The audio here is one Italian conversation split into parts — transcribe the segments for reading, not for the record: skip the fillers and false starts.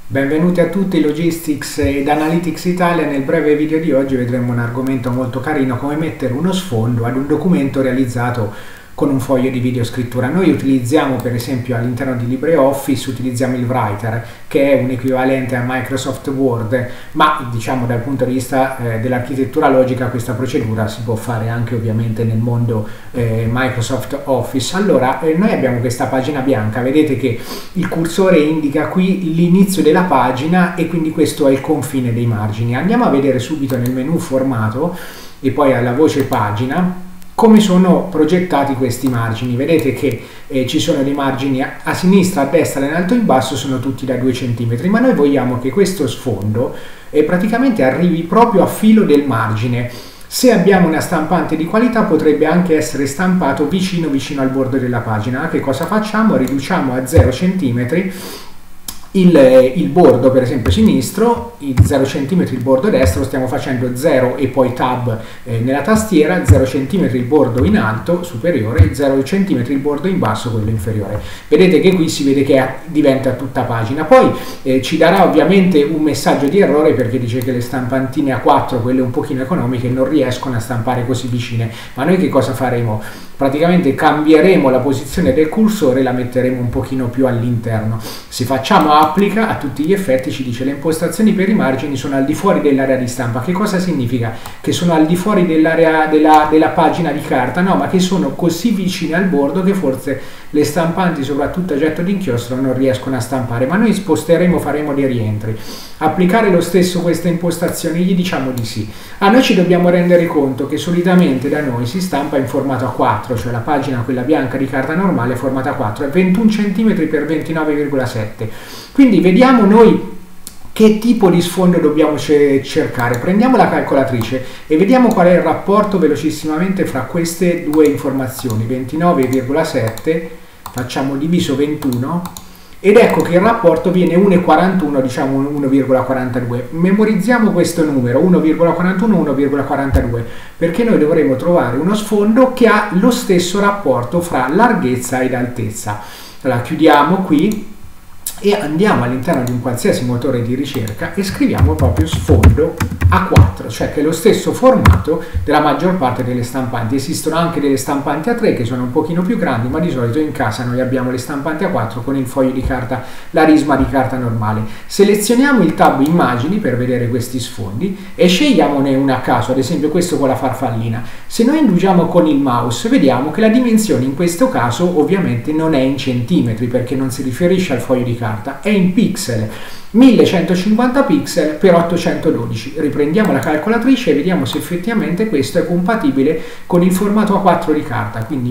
Benvenuti a tutti Logistics ed Analytics Italia. Nel breve video di oggi vedremo un argomento molto carino, come mettere uno sfondo ad un documento realizzato con un foglio di videoscrittura. Noi utilizziamo, per esempio, all'interno di LibreOffice utilizziamo il Writer, che è un equivalente a Microsoft Word, ma diciamo dal punto di vista dell'architettura logica questa procedura si può fare anche ovviamente nel mondo Microsoft Office. Allora noi abbiamo questa pagina bianca, vedete che il cursore indica qui l'inizio della pagina e quindi questo è il confine dei margini. Andiamo a vedere subito nel menu formato e poi alla voce pagina come sono progettati questi margini. Vedete che ci sono dei margini a sinistra, a destra e in alto e in basso, sono tutti da 2 cm, ma noi vogliamo che questo sfondo praticamente arrivi proprio a filo del margine. Se abbiamo una stampante di qualità potrebbe anche essere stampato vicino al bordo della pagina. Che cosa facciamo? Riduciamo a 0 cm il bordo, per esempio sinistro, il 0 cm il bordo destro, stiamo facendo 0 e poi tab nella tastiera, 0 cm il bordo in alto superiore, 0 cm il bordo in basso, quello inferiore. Vedete che qui si vede che diventa tutta pagina. Poi ci darà ovviamente un messaggio di errore perché dice che le stampantine A4, quelle un pochino economiche, non riescono a stampare così vicine. Ma noi che cosa faremo? Praticamente cambieremo la posizione del cursore e la metteremo un pochino più all'interno. Se facciamo applica, a tutti gli effetti ci dice le impostazioni per i margini sono al di fuori dell'area di stampa. Che cosa significa? Che sono al di fuori dell'area della pagina di carta? No, ma che sono così vicine al bordo che forse le stampanti, soprattutto a getto d'inchiostro, non riescono a stampare. Ma noi sposteremo, faremo dei rientri. Applicare lo stesso queste impostazioni? Gli diciamo di sì. Noi ci dobbiamo rendere conto che solitamente da noi si stampa in formato A4, cioè la pagina, quella bianca di carta normale, formato A4, è 21 cm x 29,7. Quindi vediamo noi che tipo di sfondo dobbiamo cercare. Prendiamo la calcolatrice e vediamo qual è il rapporto velocissimamente fra queste due informazioni. 29,7 facciamo diviso 21 ed ecco che il rapporto viene 1,41, diciamo 1,42. Memorizziamo questo numero 1,41, 1,42, perché noi dovremo trovare uno sfondo che ha lo stesso rapporto fra larghezza ed altezza. Allora chiudiamo qui e andiamo all'interno di un qualsiasi motore di ricerca e scriviamo proprio sfondo A4, cioè che è lo stesso formato della maggior parte delle stampanti. Esistono anche delle stampanti A3 che sono un pochino più grandi, ma di solito in casa noi abbiamo le stampanti A4 con il foglio di carta, la risma di carta normale. Selezioniamo il tab immagini per vedere questi sfondi e scegliamone una a caso, ad esempio questo con la farfallina. Se noi indugiamo con il mouse vediamo che la dimensione in questo caso ovviamente non è in centimetri perché non si riferisce al foglio di carta, è in pixel, 1150 pixel per 812. Riprendiamo la calcolatrice e vediamo se effettivamente questo è compatibile con il formato A4 di carta, quindi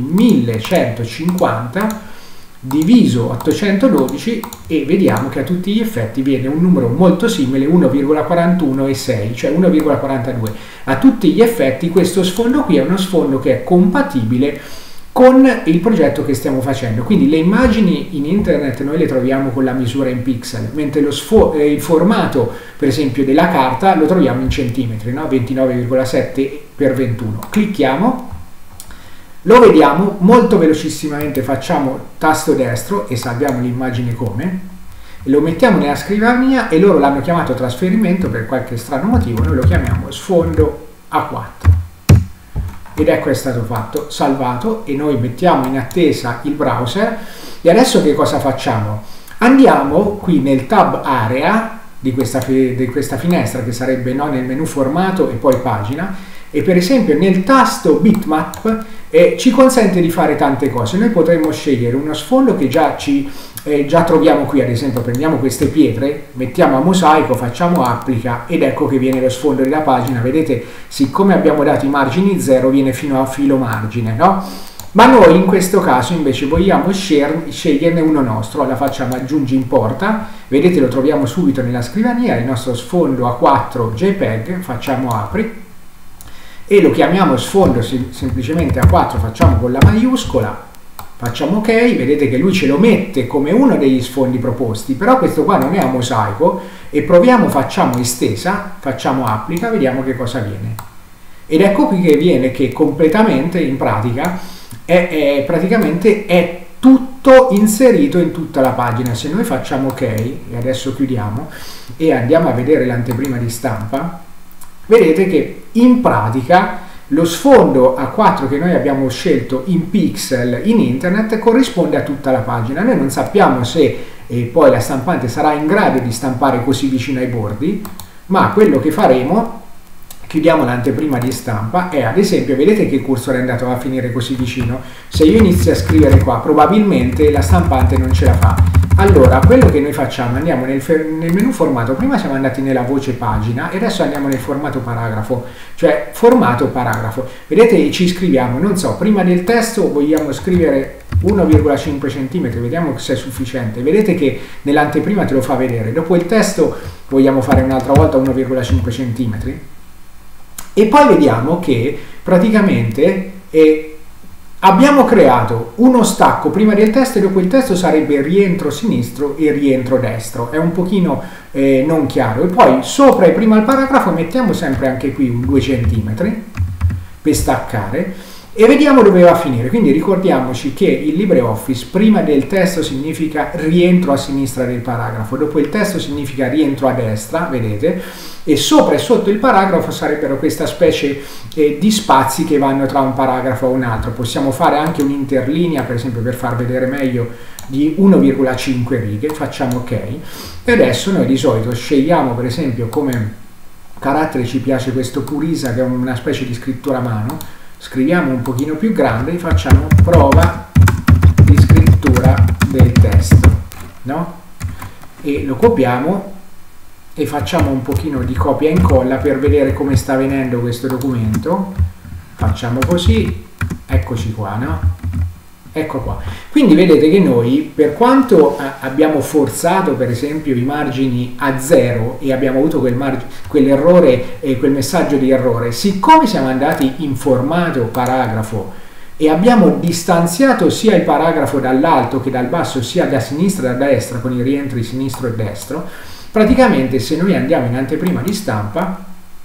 1150 diviso 812 e vediamo che a tutti gli effetti viene un numero molto simile, 1,41 cioè 1,42. A tutti gli effetti questo sfondo qui è uno sfondo che è compatibile con il progetto che stiamo facendo. Quindi le immagini in internet noi le troviamo con la misura in pixel, mentre il formato per esempio della carta lo troviamo in centimetri, no? 29,7 per 21. Clicchiamo, lo vediamo molto velocissimamente, facciamo tasto destro e salviamo l'immagine come, lo mettiamo nella scrivania e loro l'hanno chiamato trasferimento per qualche strano motivo, noi lo chiamiamo sfondo A4. Ed ecco, è stato fatto, salvato, e noi mettiamo in attesa il browser. E adesso che cosa facciamo? Andiamo qui nel tab area di questa finestra, che sarebbe nel menu formato e poi pagina, e per esempio nel tasto bitmap ci consente di fare tante cose. Noi potremmo scegliere uno sfondo che già troviamo qui, ad esempio prendiamo queste pietre, mettiamo a mosaico, facciamo applica ed ecco che viene lo sfondo della pagina. Vedete, siccome abbiamo dato i margini 0 viene fino a filo margine, no? Ma noi in questo caso invece vogliamo sceglierne uno nostro. Allora facciamo aggiungi importa, vedete lo troviamo subito nella scrivania, il nostro sfondo A4 JPEG, facciamo apri e lo chiamiamo sfondo semplicemente A4, facciamo con la maiuscola, facciamo ok, vedete che lui ce lo mette come uno degli sfondi proposti, però questo qua non è a mosaico e proviamo, facciamo estesa, facciamo applica, vediamo che cosa viene. Ed ecco qui che viene che completamente in pratica praticamente è tutto tutto inserito in tutta la pagina. Se noi facciamo ok, e adesso chiudiamo, e andiamo a vedere l'anteprima di stampa, vedete che in pratica lo sfondo A4 che noi abbiamo scelto in pixel in internet corrisponde a tutta la pagina. Noi non sappiamo se poi la stampante sarà in grado di stampare così vicino ai bordi, ma quello che faremo, chiudiamo l'anteprima di stampa, e ad esempio vedete che il cursore è andato a finire così vicino. Se io inizio a scrivere qua, probabilmente la stampante non ce la fa. Allora, quello che noi facciamo, andiamo nel menu formato, prima siamo andati nella voce pagina e adesso andiamo nel formato paragrafo, cioè formato paragrafo. Vedete, ci scriviamo, non so, prima del testo vogliamo scrivere 1,5 cm, vediamo se è sufficiente. Vedete che nell'anteprima te lo fa vedere. Dopo il testo vogliamo fare un'altra volta 1,5 cm. E poi vediamo che praticamente abbiamo creato uno stacco prima del testo e dopo il testo sarebbe rientro sinistro e rientro destro. È un pochino non chiaro. E poi sopra e prima il paragrafo mettiamo sempre anche qui un 2 cm per staccare e vediamo dove va a finire. Quindi ricordiamoci che il LibreOffice prima del testo significa rientro a sinistra del paragrafo, dopo il testo significa rientro a destra, vedete, e sopra e sotto il paragrafo sarebbero questa specie di spazi che vanno tra un paragrafo e un altro. Possiamo fare anche un'interlinea, per esempio, per far vedere meglio, di 1,5 righe, facciamo ok. E adesso noi di solito scegliamo, per esempio, come carattere ci piace questo Purisa, che è una specie di scrittura a mano. Scriviamo un pochino più grande e facciamo prova di scrittura del testo, no? E lo copiamo e facciamo un pochino di copia e incolla per vedere come sta venendo questo documento. Facciamo così, eccoci qua, no? Ecco qua. Quindi vedete che noi, per quanto abbiamo forzato per esempio i margini a 0 e abbiamo avuto quell'errore e quel messaggio di errore, siccome siamo andati in formato paragrafo e abbiamo distanziato sia il paragrafo dall'alto che dal basso, sia da sinistra che da destra, con i rientri sinistro e destro, praticamente se noi andiamo in anteprima di stampa,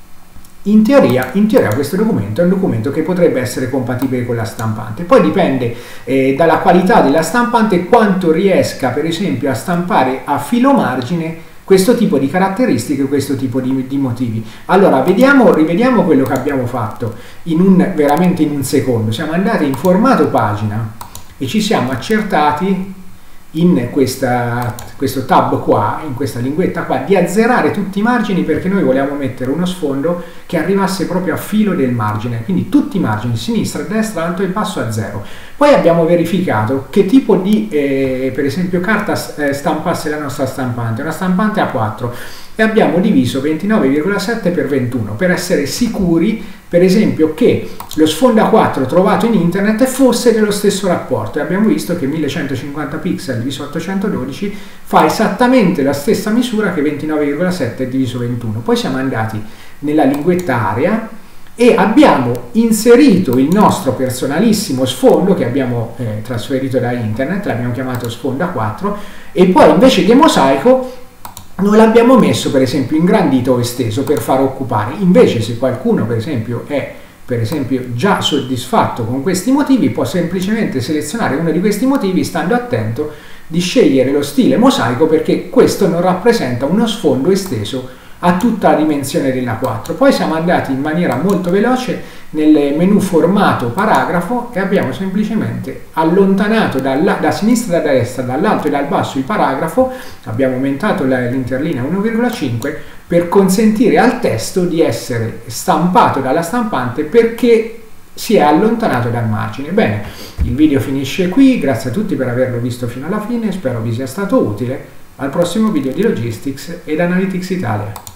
in teoria questo documento è un documento che potrebbe essere compatibile con la stampante. Poi dipende dalla qualità della stampante quanto riesca per esempio a stampare a filo margine questo tipo di caratteristiche, questo tipo di motivi. Allora rivediamo quello che abbiamo fatto veramente in un secondo. Siamo andati in formato pagina e ci siamo accertati in questo tab qua, in questa linguetta qua, di azzerare tutti i margini, perché noi vogliamo mettere uno sfondo che arrivasse proprio a filo del margine, quindi tutti i margini, sinistra, destra, alto e basso a 0. Poi abbiamo verificato che tipo di, per esempio, carta stampasse la nostra stampante, una stampante A4, e abbiamo diviso 29,7 per 21 per essere sicuri, per esempio, che lo sfondo A4 trovato in internet fosse dello stesso rapporto, e abbiamo visto che 1150 pixel diviso 812 fa esattamente la stessa misura che 29,7 diviso 21. Poi siamo andati nella linguetta area e abbiamo inserito il nostro personalissimo sfondo che abbiamo trasferito da internet, l'abbiamo chiamato sfondo A4, e poi invece che mosaico noi l'abbiamo messo per esempio ingrandito o esteso per far occupare. Invece se qualcuno per esempio è già soddisfatto con questi motivi, può semplicemente selezionare uno di questi motivi, stando attento di scegliere lo stile mosaico, perché questo non rappresenta uno sfondo esteso a tutta la dimensione della 4. Poi siamo andati in maniera molto veloce nel menu formato paragrafo e abbiamo semplicemente allontanato da sinistra e da destra, dall'alto e dal basso il paragrafo, abbiamo aumentato l'interlinea 1,5 per consentire al testo di essere stampato dalla stampante, perché si è allontanato dal margine. Bene, il video finisce qui, grazie a tutti per averlo visto fino alla fine, spero vi sia stato utile. Al prossimo video di Logistics ed Analytics Italia.